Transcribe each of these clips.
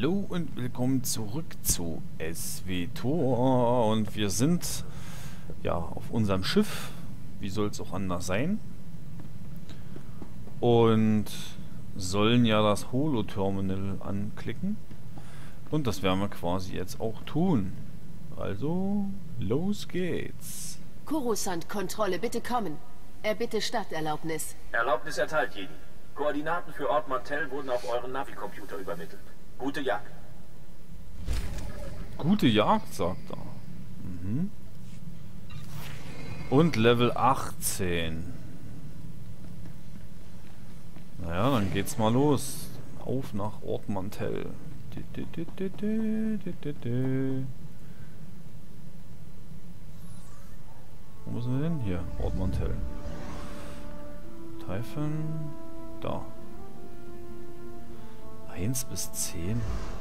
Hallo und willkommen zurück zu SWTOR und wir sind ja auf unserem Schiff, wie soll es auch anders sein, und sollen ja das Holo-Terminal anklicken und das werden wir quasi jetzt auch tun. Also, los geht's. Coruscant-Kontrolle, bitte kommen. Erbitte Starterlaubnis. Erlaubnis erteilt, Jedi. Koordinaten für Ort Mantell wurden auf euren Navi-Computer übermittelt. Gute Jagd. Gute Jagd, sagt er. Mhm. Und Level 18. Naja, dann geht's mal los. Auf nach Ort Mantell. Wo müssen wir denn? Hier, Ort Mantell. Typhon. Da. 1 bis 10.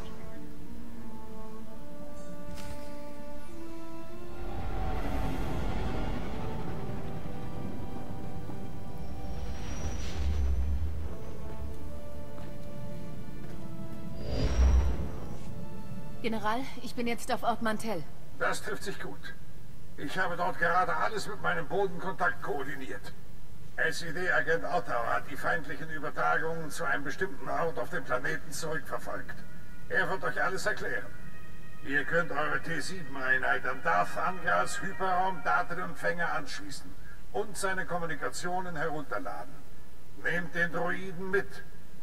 General, ich bin jetzt auf Ort Mantell. Das trifft sich gut. Ich habe dort gerade alles mit meinem Bodenkontakt koordiniert. SED-Agent Ottau hat die feindlichen Übertragungen zu einem bestimmten Ort auf dem Planeten zurückverfolgt. Er wird euch alles erklären. Ihr könnt eure T7-Einheit an Darth Angras Hyperraum-Datenempfänger anschließen und seine Kommunikationen herunterladen. Nehmt den Droiden mit.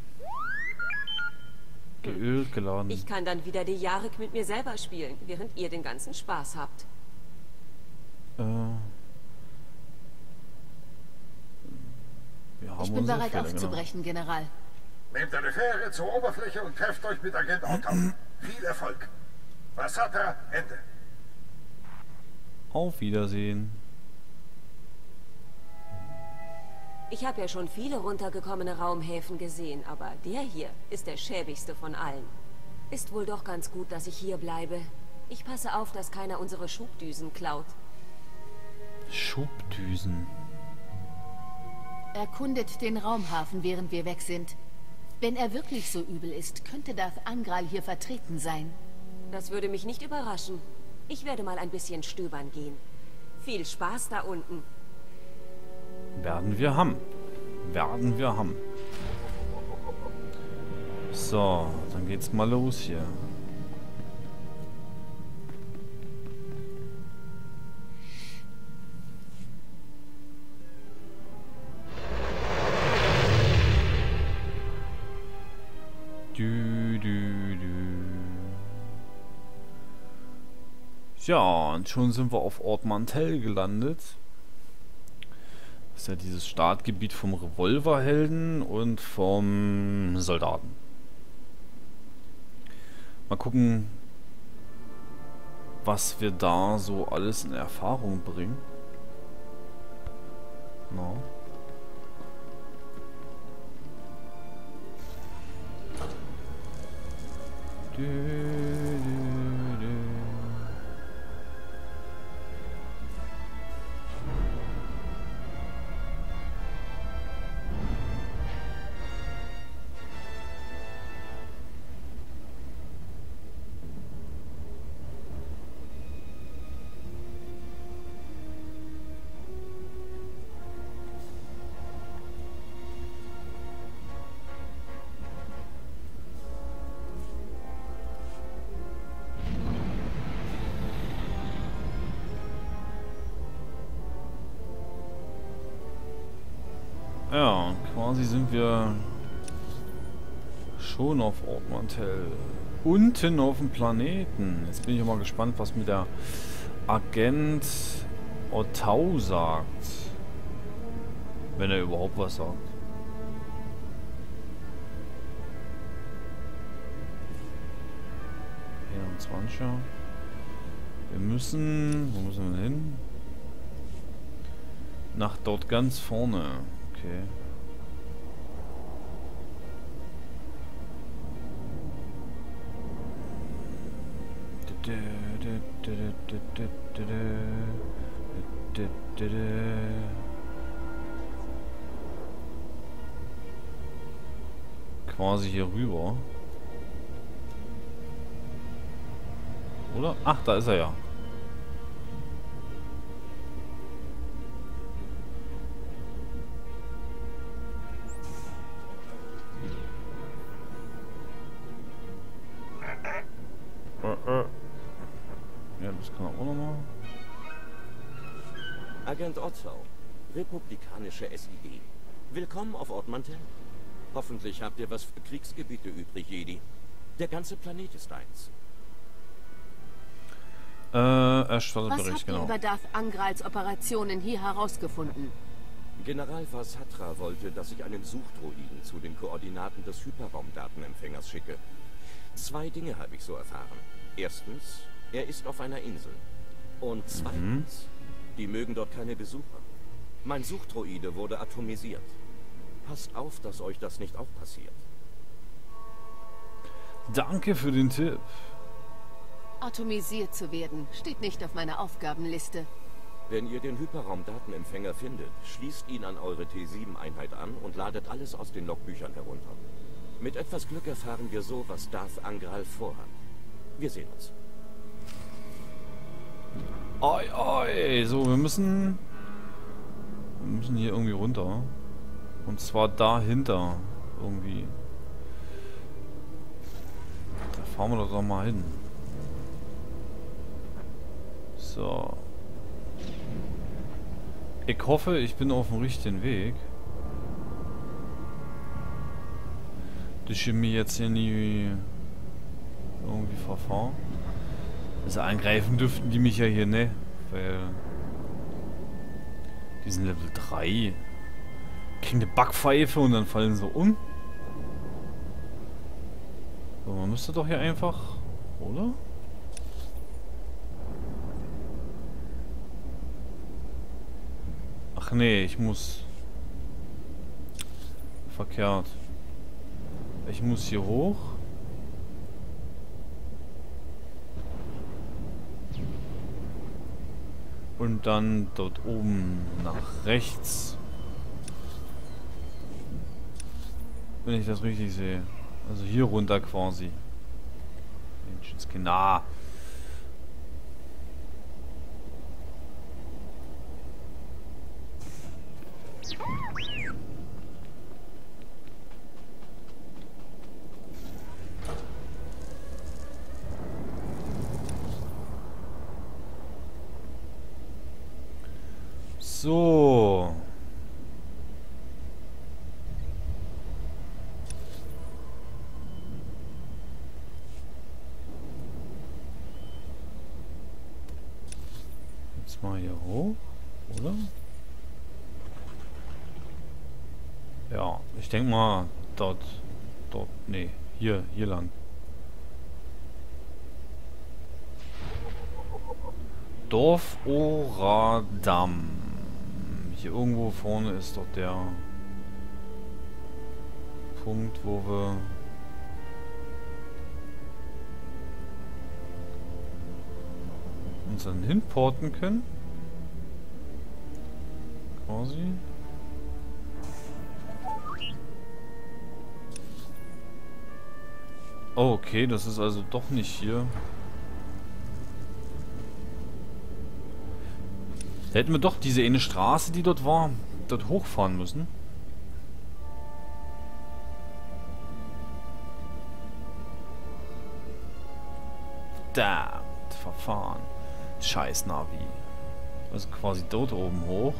Geölt, geladen. Ich kann dann wieder die Jarek mit mir selber spielen, während ihr den ganzen Spaß habt. Ich bin bereit aufzubrechen, General. Nehmt eine Fähre zur Oberfläche und trefft euch mit Agent Ottau. Viel Erfolg. Vasata, Ende. Auf Wiedersehen. Ich habe ja schon viele runtergekommene Raumhäfen gesehen, aber der hier ist der schäbigste von allen. Ist wohl doch ganz gut, dass ich hier bleibe. Ich passe auf, dass keiner unsere Schubdüsen klaut. Schubdüsen. Erkundet den Raumhafen, während wir weg sind. Wenn er wirklich so übel ist, könnte Darth Angral hier vertreten sein. Das würde mich nicht überraschen. Ich werde mal ein bisschen stöbern gehen. Viel Spaß da unten. Werden wir haben. Werden wir haben. So, dann geht's mal los hier. Ja, und schon sind wir auf Ort Mantell gelandet. Das ist ja dieses Startgebiet vom Revolverhelden und vom Soldaten. Mal gucken, was wir da so alles in Erfahrung bringen. No. Ja, quasi sind wir schon auf Ort Mantell. Unten auf dem Planeten. Jetzt bin ich mal gespannt, was mir der Agent Ottau sagt. Wenn er überhaupt was sagt. Wir müssen... Wo müssen wir hin? Nach dort ganz vorne. Okay. Quasi hier rüber. oder? Ach, da ist er ja. Ja, das kann er auch nochmal. Agent Otto, republikanische SID. Willkommen auf Ort Mantell. Hoffentlich habt ihr was für Kriegsgebiete übrig, Jedi. Der ganze Planet ist eins. Erstatterbericht, Was habt ihr genau. über Darth Angrals Operationen hier herausgefunden? General Vasatra wollte, dass ich einen Suchdroiden zu den Koordinaten des Hyperraumdatenempfängers schicke. 2 Dinge habe ich so erfahren. Erstens, er ist auf einer Insel. Und zweitens, die mögen dort keine Besucher. Mein Suchdroide wurde atomisiert. Passt auf, dass euch das nicht auch passiert. Danke für den Tipp. Atomisiert zu werden, steht nicht auf meiner Aufgabenliste. Wenn ihr den Hyperraumdatenempfänger findet, schließt ihn an eure T7-Einheit an und ladet alles aus den Logbüchern herunter. Mit etwas Glück erfahren wir so, was Darth Angral vorhat. Wir sehen uns. Oi, oi. So, wir müssen hier irgendwie runter. Und zwar dahinter. Irgendwie. Da fahren wir doch mal hin. So. Ich hoffe, ich bin auf dem richtigen Weg. Dass ich mich jetzt hier nie irgendwie verfahren. Also angreifen dürften die mich ja hier, ne? Weil die sind Level 3. Kriegen eine Backpfeife und dann fallen sie um. So, man müsste doch hier einfach, oder? Ach nee, ich muss... Verkehrt. Ich muss hier hoch. Und dann dort oben nach rechts. Wenn ich das richtig sehe. Also hier runter quasi. Menschenskinder. So. Jetzt mal hier hoch, oder? Ja, ich denke mal dort, nee, hier lang. Dorf Oradam. Hier irgendwo vorne ist doch der Punkt, wo wir uns dann hinporten können. Quasi. Oh, okay, das ist also doch nicht hier. Da hätten wir doch diese eine Straße, die dort war, dort hochfahren müssen. Verdammt, verfahren. Scheiß Navi. Also quasi dort oben hoch.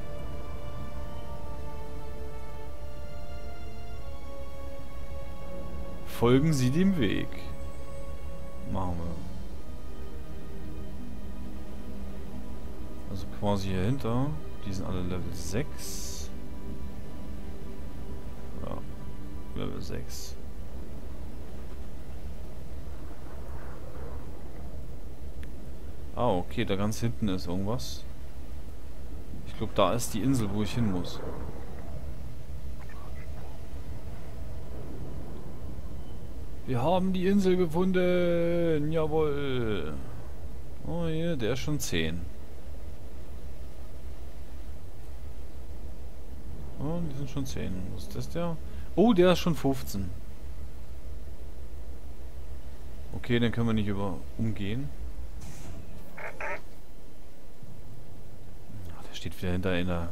Folgen Sie dem Weg. Machen wir. Also quasi hier hinter. Die sind alle Level 6. Ja, Level 6. Ah, okay, da ganz hinten ist irgendwas. Ich glaube, da ist die Insel, wo ich hin muss. Wir haben die Insel gefunden. Jawohl. Oh, hier, der ist schon 10. Oh, die sind schon 10. Was ist das der? Oh, der ist schon 15. Okay, dann können wir nicht umgehen. Steht wieder hinter einer.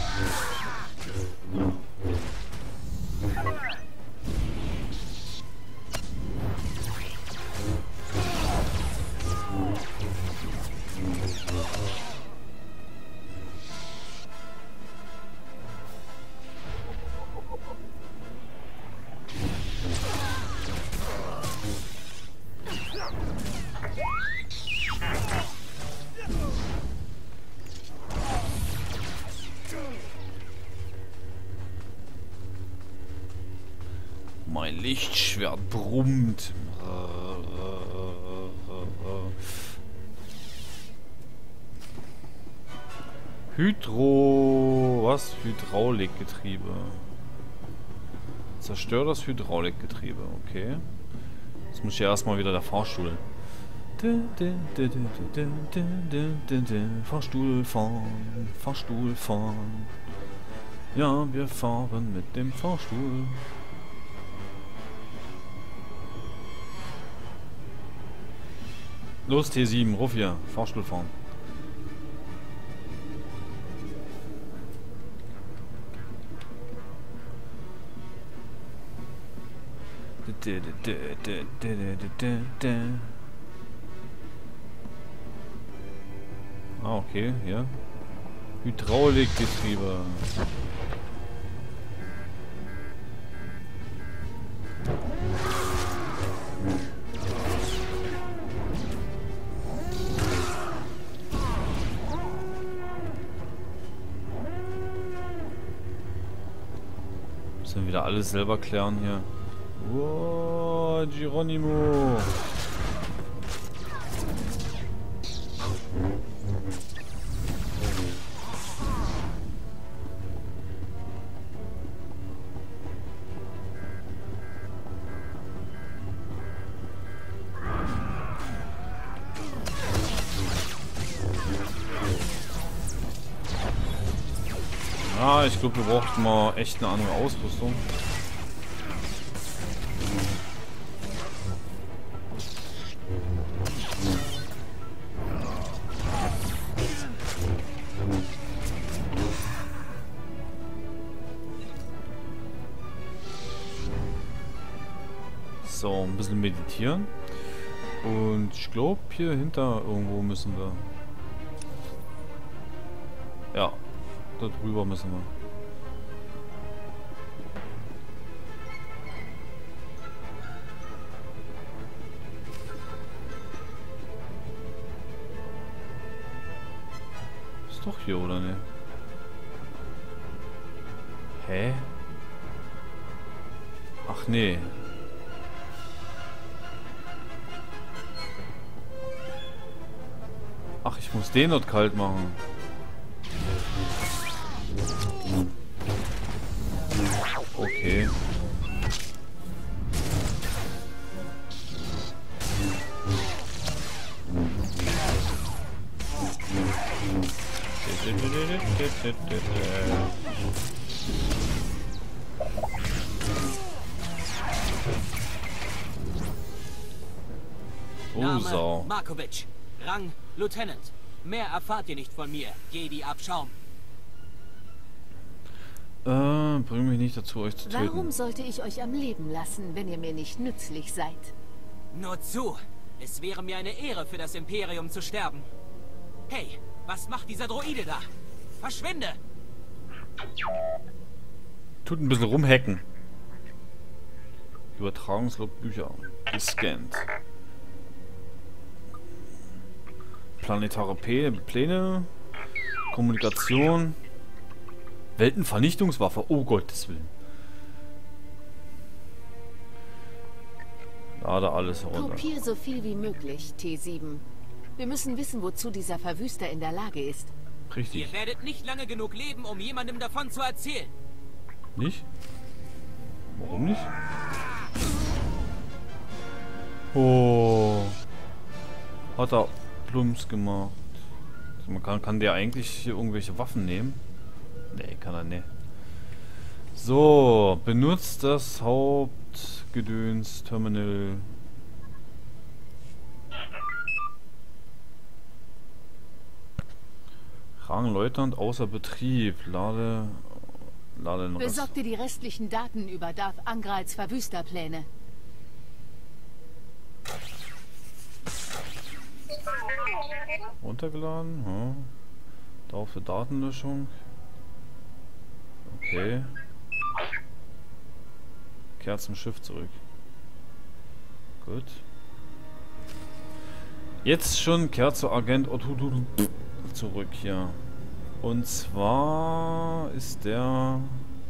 Mein Lichtschwert brummt. Was? Hydraulikgetriebe. Zerstört das Hydraulikgetriebe, okay. Jetzt muss ich ja erstmal wieder der Fahrstuhl. Fahrstuhl fahren, Fahrstuhl fahren. Ja, wir fahren mit dem Fahrstuhl. Los, T7, ruf hier, Fahrstuhl fahren. Ah, okay, ja. Hydraulikgetriebe. Müssen wir wieder alles selber klären hier. Wow, Geronimo. Ah, ich glaube, wir brauchten mal echt eine andere Ausrüstung. So, ein bisschen meditieren. Und ich glaube, hier hinter irgendwo müssen wir. Ja, da drüber müssen wir. Ist doch hier, oder ne? Hä? Ach nee. Ach, ich muss den dort kalt machen. Okay. Oh, Sau. Markovic. Rang Lieutenant. Mehr erfahrt ihr nicht von mir. Jedi Abschaum. Bring mich nicht dazu, euch zu töten. Warum sollte ich euch am Leben lassen, wenn ihr mir nicht nützlich seid? Nur zu. Es wäre mir eine Ehre, für das Imperium zu sterben. Hey, was macht dieser Droide da? Verschwinde! Tut ein bisschen rumhacken. Übertragungslogbücher. Gescannt. Planetare Pläne. Kommunikation. Weltenvernichtungswaffe. Oh Gottes Willen. Lade alles herunter. Kopier so viel wie möglich, T7. Wir müssen wissen, wozu dieser Verwüster in der Lage ist. Richtig. Ihr werdet nicht lange genug leben, um jemandem davon zu erzählen. Nicht? Warum nicht? Oh. Hat er Plumps gemacht. Man kann der eigentlich hier irgendwelche Waffen nehmen? Nee, kann er nicht. So, benutzt das Hauptgedöns-Terminal. Fragen Leutnant außer Betrieb. Lade noch. Besorg dir die restlichen Daten über Darth Angrals Verwüsterpläne. Runtergeladen. Ja. Dauer für Datenlöschung. Okay. Kehrt zum Schiff zurück. Gut. Jetzt schon kehrt zu Agent Otto zurück hier. Und zwar ist der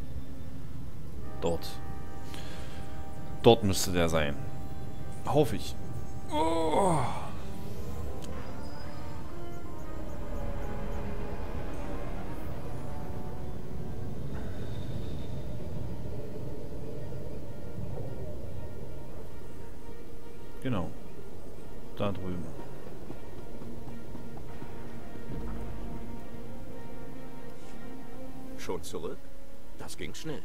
dort. Dort müsste der sein. Hoffe ich. Oh. Genau. Da drüben. Schon zurück? Das ging schnell.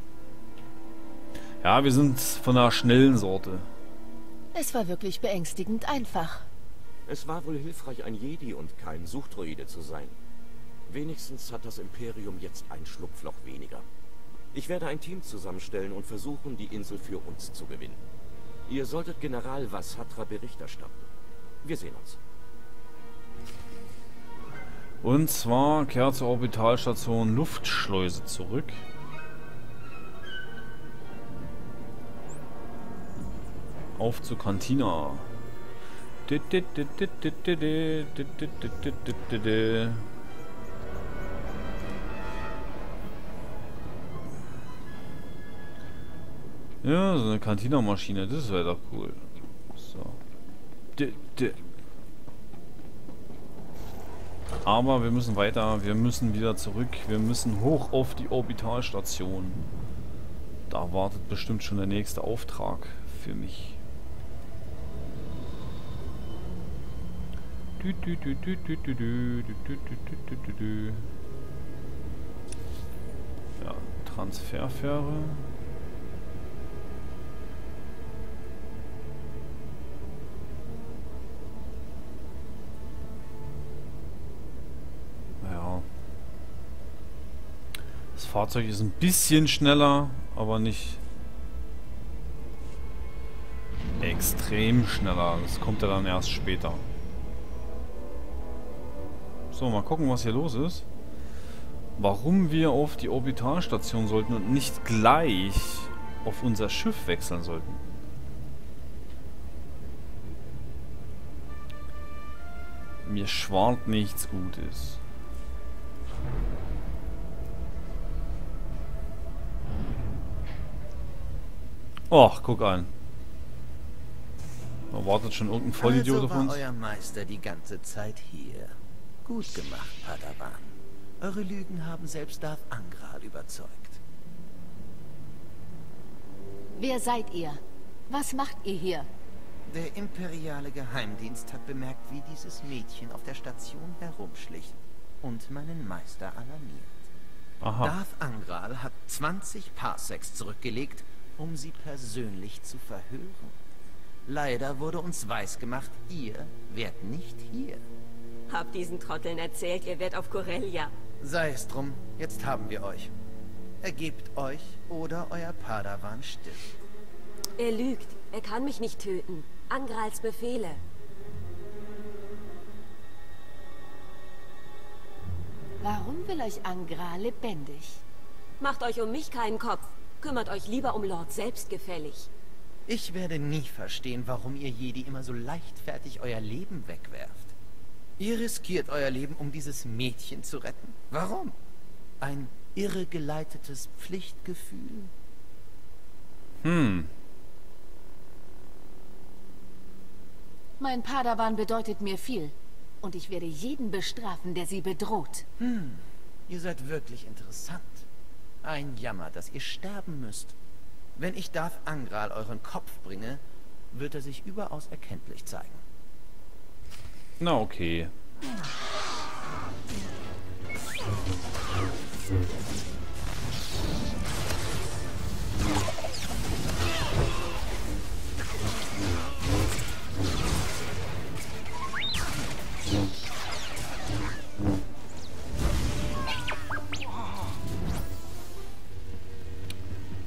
Ja, wir sind von einer schnellen Sorte. Es war wirklich beängstigend einfach. Es war wohl hilfreich, ein Jedi und kein Suchdroide zu sein. Wenigstens hat das Imperium jetzt ein Schlupfloch weniger. Ich werde ein Team zusammenstellen und versuchen, die Insel für uns zu gewinnen. Ihr solltet General Vas Hatra Bericht erstatten. Wir sehen uns. Und zwar kehrt zur Orbitalstation Luftschleuse zurück. Auf zur Cantina. Ja, so eine Cantina-Maschine, das wäre doch cool. So. Aber wir müssen weiter, wir müssen wieder zurück, wir müssen hoch auf die Orbitalstation. Da wartet bestimmt schon der nächste Auftrag für mich. Ja, Transferfähre. Das Fahrzeug ist ein bisschen schneller, aber nicht extrem schneller. Das kommt ja dann erst später. So, mal gucken, was hier los ist. Warum wir auf die Orbitalstation sollten und nicht gleich auf unser Schiff wechseln sollten. Mir schwant nichts Gutes. Och, guck an. Da wartet schon irgendein Vollidiot auf uns. Also war euer Meister die ganze Zeit hier. Gut gemacht, Padawan. Eure Lügen haben selbst Darth Angral überzeugt. Wer seid ihr? Was macht ihr hier? Der imperiale Geheimdienst hat bemerkt, wie dieses Mädchen auf der Station herumschlich und meinen Meister alarmiert. Aha. Darth Angral hat 20 Parsecs zurückgelegt, um sie persönlich zu verhören. Leider wurde uns weisgemacht, ihr wärt nicht hier. Hab diesen Trotteln erzählt, ihr wärt auf Corellia. Sei es drum, jetzt haben wir euch. Ergebt euch oder euer Padawan stirbt. Er lügt. Er kann mich nicht töten. Angrals Befehle. Warum will euch Angral lebendig? Macht euch um mich keinen Kopf. Kümmert euch lieber um Lord selbstgefällig. Ich werde nie verstehen, warum ihr Jedi immer so leichtfertig euer Leben wegwerft. Ihr riskiert euer Leben, um dieses Mädchen zu retten. Warum? Ein irregeleitetes Pflichtgefühl? Mein Padawan bedeutet mir viel. Und ich werde jeden bestrafen, der sie bedroht. Ihr seid wirklich interessant. Ein Jammer, dass ihr sterben müsst. Wenn ich Darth Angral euren Kopf bringe, wird er sich überaus erkenntlich zeigen. Na okay.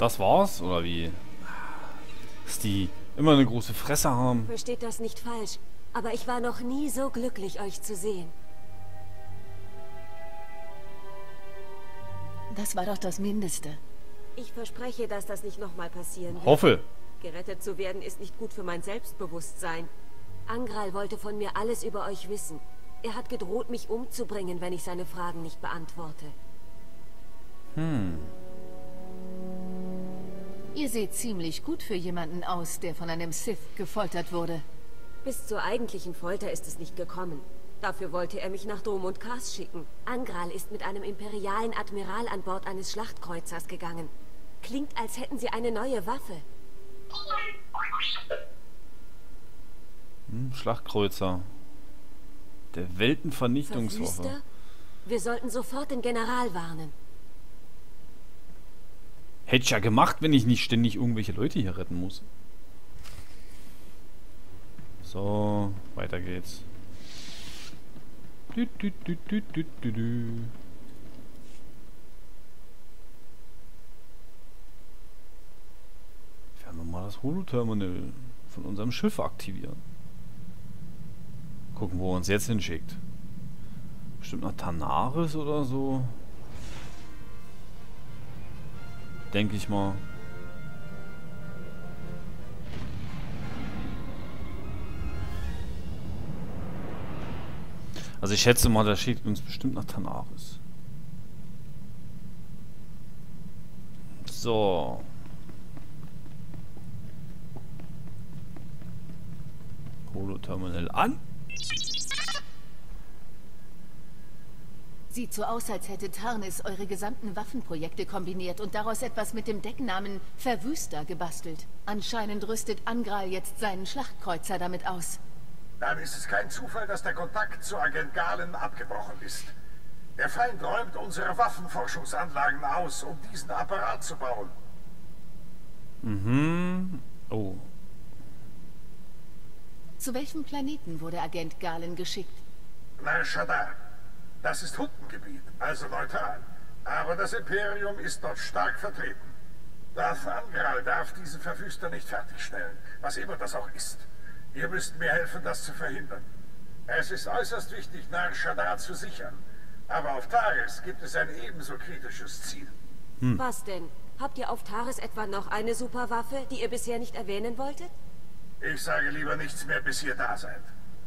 Das war's? Oder wie? Dass die immer eine große Fresse haben. Versteht das nicht falsch, aber ich war noch nie so glücklich, euch zu sehen. Das war doch das Mindeste. Ich verspreche, dass das nicht nochmal passieren wird. Hoffe. Gerettet zu werden ist nicht gut für mein Selbstbewusstsein. Angral wollte von mir alles über euch wissen. Er hat gedroht, mich umzubringen, wenn ich seine Fragen nicht beantworte. Ihr seht ziemlich gut für jemanden aus, der von einem Sith gefoltert wurde. Bis zur eigentlichen Folter ist es nicht gekommen. Dafür wollte er mich nach Dom und Kars schicken. Angral ist mit einem imperialen Admiral an Bord eines Schlachtkreuzers gegangen. Klingt, als hätten sie eine neue Waffe. Schlachtkreuzer. Der Weltenvernichtungswaffe. Verwüster? Wir sollten sofort den General warnen. Hätte ich ja gemacht, wenn ich nicht ständig irgendwelche Leute hier retten muss. So, weiter geht's. Werden wir mal das Holo-Terminal von unserem Schiff aktivieren. Gucken, wo er uns jetzt hinschickt. Bestimmt nach Tanaris oder so. Denke ich mal. Also ich schätze mal, der schickt uns bestimmt nach Tanaris. So. Holo-Terminal an. Sieht so aus, als hätte Tarnis eure gesamten Waffenprojekte kombiniert und daraus etwas mit dem Decknamen Verwüster gebastelt. Anscheinend rüstet Angral jetzt seinen Schlachtkreuzer damit aus. Dann ist es kein Zufall, dass der Kontakt zu Agent Galen abgebrochen ist. Der Feind räumt unsere Waffenforschungsanlagen aus, um diesen Apparat zu bauen. Oh. Zu welchem Planeten wurde Agent Galen geschickt? Nar Shaddaa. Das ist Huttengebiet, also neutral. Aber das Imperium ist dort stark vertreten. Darth Angral darf diesen Verwüster nicht fertigstellen, was immer das auch ist. Ihr müsst mir helfen, das zu verhindern. Es ist äußerst wichtig, Nar Shaddaa zu sichern. Aber auf Taris gibt es ein ebenso kritisches Ziel. Was denn? Habt ihr auf Taris etwa noch eine Superwaffe, die ihr bisher nicht erwähnen wolltet? Ich sage lieber nichts mehr, bis ihr da seid.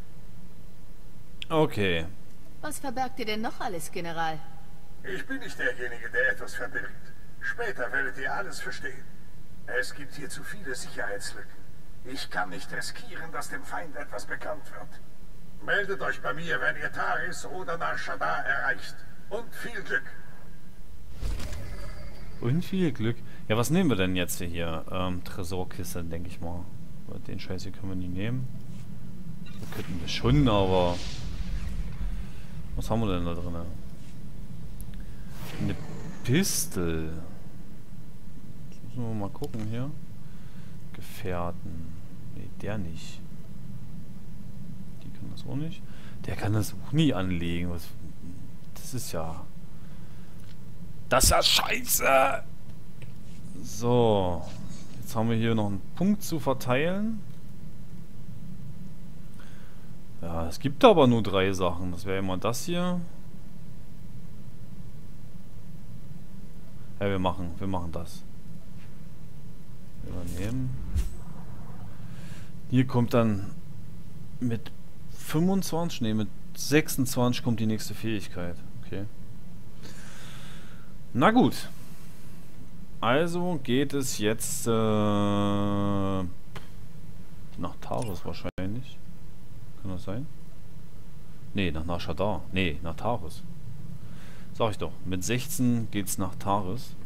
Okay. Was verbergt ihr denn noch alles, General? Ich bin nicht derjenige, der etwas verbirgt. Später werdet ihr alles verstehen. Es gibt hier zu viele Sicherheitslücken. Ich kann nicht riskieren, dass dem Feind etwas bekannt wird. Meldet euch bei mir, wenn ihr Taris oder Nar Shaddaa erreicht. Und viel Glück. Und viel Glück. Ja, was nehmen wir denn jetzt hier? Tresorkiste, denke ich mal. Den Scheiß hier können wir nie nehmen. Wir könnten das schon, aber... Was haben wir denn da drin? Eine Pistole. Jetzt müssen wir mal gucken hier. Gefährten. Nee, der nicht. Die kann das auch nicht. Der kann das auch nie anlegen. Was, das ist ja... Das ist ja scheiße! So. Jetzt haben wir hier noch einen Punkt zu verteilen. Ja, es gibt aber nur 3 Sachen. Das wäre immer das hier. Ja, wir machen das. Übernehmen. Hier kommt dann mit 25, nee, mit 26 kommt die nächste Fähigkeit. Okay. Na gut. Also geht es jetzt nach Taris wahrscheinlich. Kann das sein? Nee, nach Nar Shaddaa. Nee, nach Taris. Sag ich doch. Mit 16 geht's nach Taris.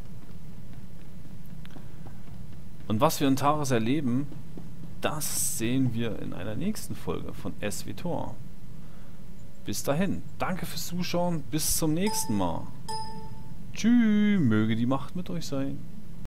Und was wir in Taris erleben, das sehen wir in einer nächsten Folge von SWTOR. Bis dahin. Danke fürs Zuschauen. Bis zum nächsten Mal. Tschüss. Möge die Macht mit euch sein.